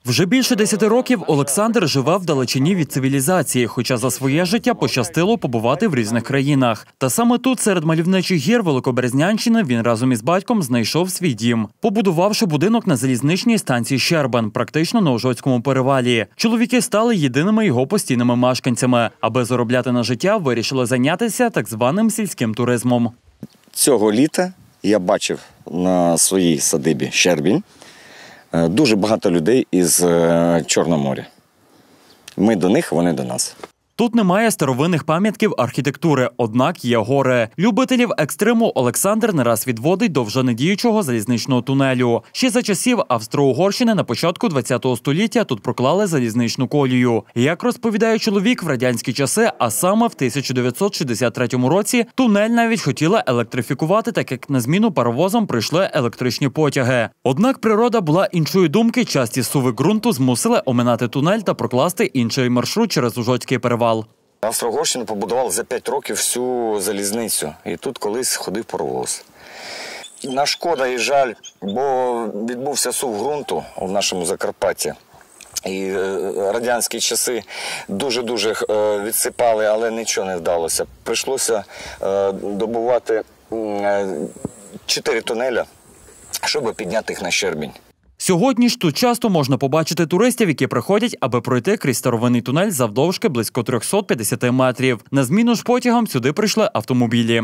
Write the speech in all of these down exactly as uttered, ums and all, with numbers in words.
Вже більше десяти років Олександр живе вдалечині від цивілізації, хоча за своє життя пощастило побувати в різних країнах. Та саме тут, серед мальовничих гір Великоберезнянщини, він разом із батьком знайшов свій дім, побудувавши будинок на залізничній станції Щербин, практично на Ужгородському перевалі. Чоловіки стали єдиними його постійними мешканцями. Аби заробляти на життя, вирішили зайнятися так званим сільським туризмом. Цього літа я бачив на своїй садибі Щербін дуже багато людей із Чорного моря. Ми до них, вони до нас. Тут немає старовинних пам'ятків архітектури, однак є гори. Любителів екстриму Олександр не раз відводить до вже недіючого залізничного тунелю. Ще за часів Австро-Угорщини на початку ХХ століття тут проклали залізничну колію. Як розповідає чоловік, в радянські часи, а саме в тисяча дев'ятсот шістдесят третьому році, тунель навіть хотіли електрифікувати, так як на зміну паровозам прийшли електричні потяги. Однак природа була іншої думки, часті суви ґрунту змусили оминати тунель та прокласти інший маршрут через Ужгородський перевал. Австро-Угорщина побудувала за п'ять років всю залізницю. І тут колись ходив паровоз. На шкода і жаль, бо відбувся сув ґрунту в нашому Закарпатті. І радянські часи дуже-дуже відсипали, але нічого не вдалося. Прийшлося добувати чотири тунеля, щоб підняти їх на Щербінь. Сьогодні ж тут часто можна побачити туристів, які приходять, аби пройти крізь старовинний тунель завдовжки близько трьохсот п'ятдесят метрів. На зміну ж потягам сюди прийшли автомобілі.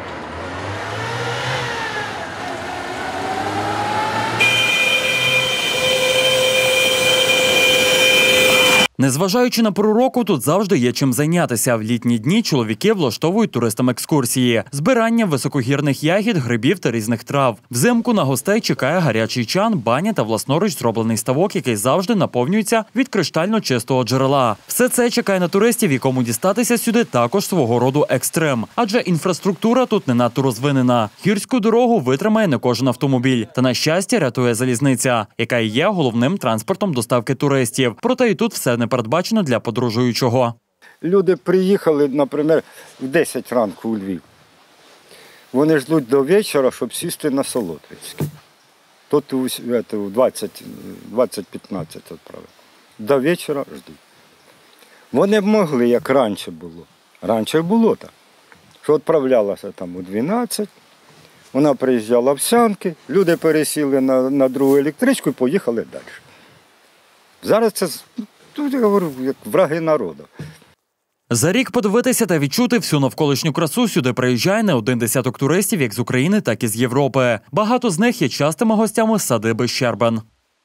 Незважаючи на пору року, тут завжди є чим зайнятися. В літні дні чоловіки влаштовують туристам екскурсії, збирання високогірних ягід, грибів та різних трав. Взимку на гостей чекає гарячий чан, баня та власноруч зроблений ставок, який завжди наповнюється від криштально чистого джерела. Все це чекає на туристів, якому дістатися сюди також свого роду екстрем. Адже інфраструктура тут не надто розвинена. Гірську дорогу витримає не кожен автомобіль. Та, на щастя, рятує залізниця, яка і є головним транспортом доставки туристів. Проте і тут все не передбачено для подорожуючого. Люди приїхали, наприклад, в десять ранку у Львів. Вони ждуть до вечора, щоб сісти на Солотвицький. Тут у двадцять п'ятнадцять відправили. До вечора ждуть. Вони б могли, як раніше було. Раніше було так, що відправлялася там у дванадцять, вона приїжджала в Сянки, люди пересіли на, на другу електричку і поїхали далі. Зараз це... Тут, я говорю, як враги народу. За рік подивитися та відчути всю навколишню красу сюди приїжджає не один десяток туристів як з України, так і з Європи. Багато з них є частими гостями садиби Щербин.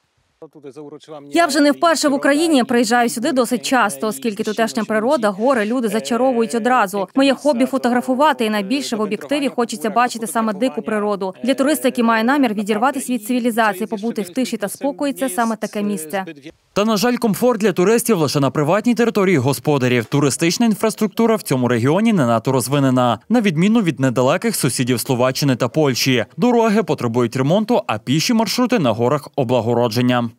Я вже не вперше в Україні, приїжджаю сюди досить часто, оскільки тутешня природа, гори, люди зачаровують одразу. Моє хобі – фотографувати, і найбільше в об'єктиві хочеться бачити саме дику природу. Для туриста, який має намір відірватися від цивілізації, побути в тиші та спокої – це саме таке місце. Та, на жаль, комфорт для туристів лише на приватній території господарів. Туристична інфраструктура в цьому регіоні не надто розвинена, на відміну від недалеких сусідів Словаччини та Польщі. Дороги потребують ремонту, а піші маршрути на горах облагородження.